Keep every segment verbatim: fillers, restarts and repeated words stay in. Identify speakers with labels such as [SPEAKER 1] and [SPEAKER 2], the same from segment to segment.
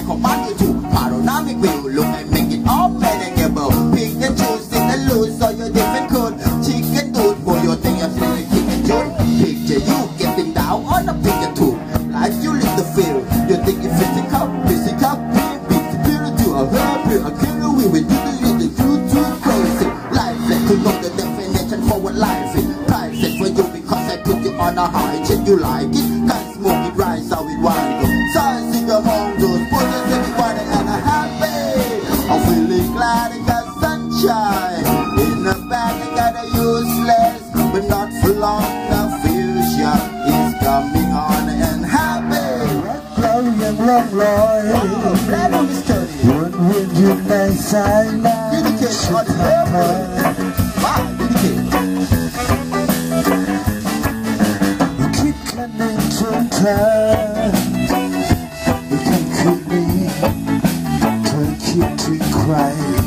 [SPEAKER 1] ของบ้านอยู่ถูกพาเราหน้าไม่วิวลุงไอ้ make it all manageable pick and choose in the loose so you're different code chicken dude for your thing I'm feeling kick and joke picture you getting down on a picture too life you live the field you think it's physical physical being superior to a herb a killer we will do the the truth too crazy life let to know the definition for what life is price it for you because I put you on a high chain you like it can't smoke it rise how it want go size in the among those put us everybody and I'm happy I'm feeling glad I got sunshine in the back I got a useless but not for long the future is coming on and happy
[SPEAKER 2] เรายังล่องลอยวนเวียนอยู่ในสายน้ำสุดท้ายคิดแค่หนึ่งทุกทางในค่ำคืนนี้เธอคิดถึงใคร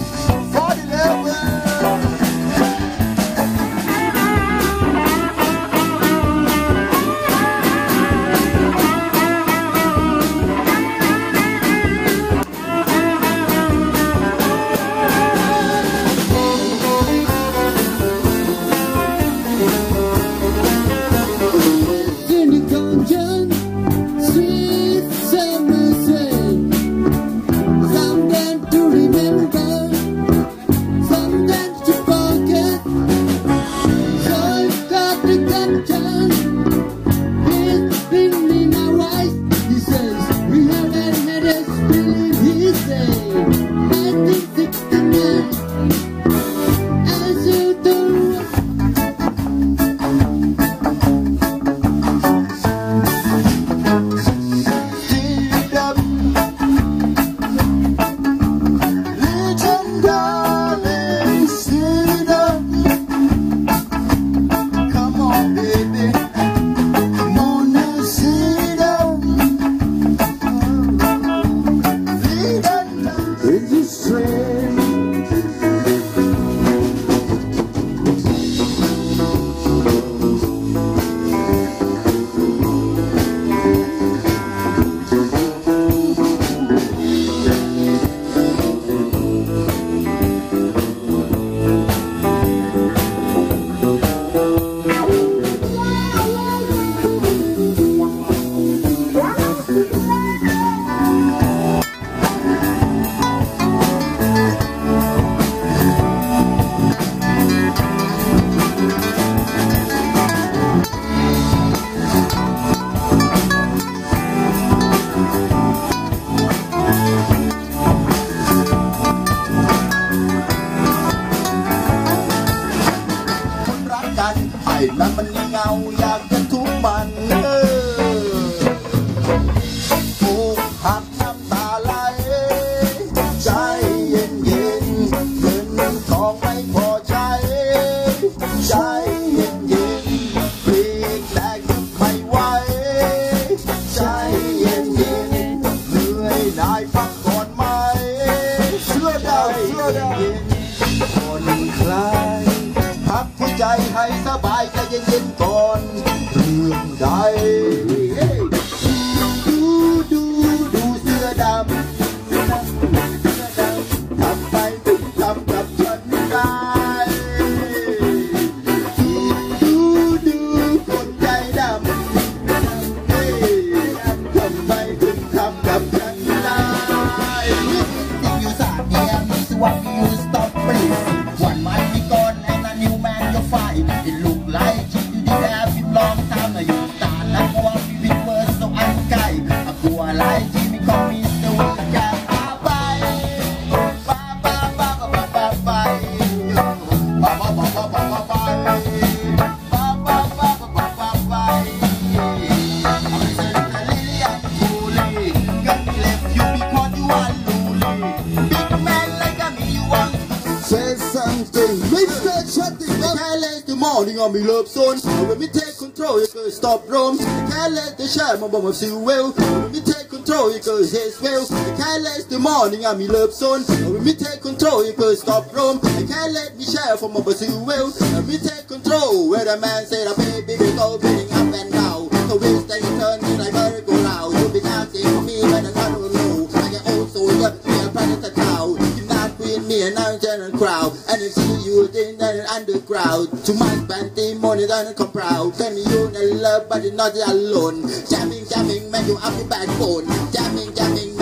[SPEAKER 1] ไอ้นั้นมันเงาอยากจะทุบมันเออถูกหักน้ำตาไหลใจเย็นเย็นเงินทองไม่พอใช้ใจเย็นเย็นปลีกแตกไม่ไหวใจเย็นเย็นเหนื่อยนายพักก่อนไหมเสื้อดาวเสื้อดาวคนคลายพักที่ใจให้สบายใจเย็นๆก่อนเรื่องใดดูดูดูเสื้อดำเสื้อดำเสื้อดำทำไมถึงทำกับฉันได้ดูดูคนใจดำทำไมถึงทำกับฉันได้นี่อยู่สารเนี่ยมีสวัสดิ์อยู่สต็อปปรีวันมันมีก่อนand a new man you find it look like you did have it long time now you start like one big word so unkind I go like Jimmy call me the way can bye bye bye bye bye bye bye bye bye bye bye bye bye bye bye bye I'm certainly I'm truly gonna left you because you are lonely big man like me you want say something Mister Chatting I can't let the morning on me love zone when me take control you could stop roam I can't let the shine my bomb of see well when me take control you could his well I can't let the morning on me love zone when me take control you could stop roam I can't let me share from my see well when me take control where the man said a baby we go beating up and down so we stay turning like merry go round you be dancing for me but I don't know I get Too much panty money than come proud. Tell me you in love but you're not alone. Jamming, jamming, make you have your backbone. Jamming, jamming.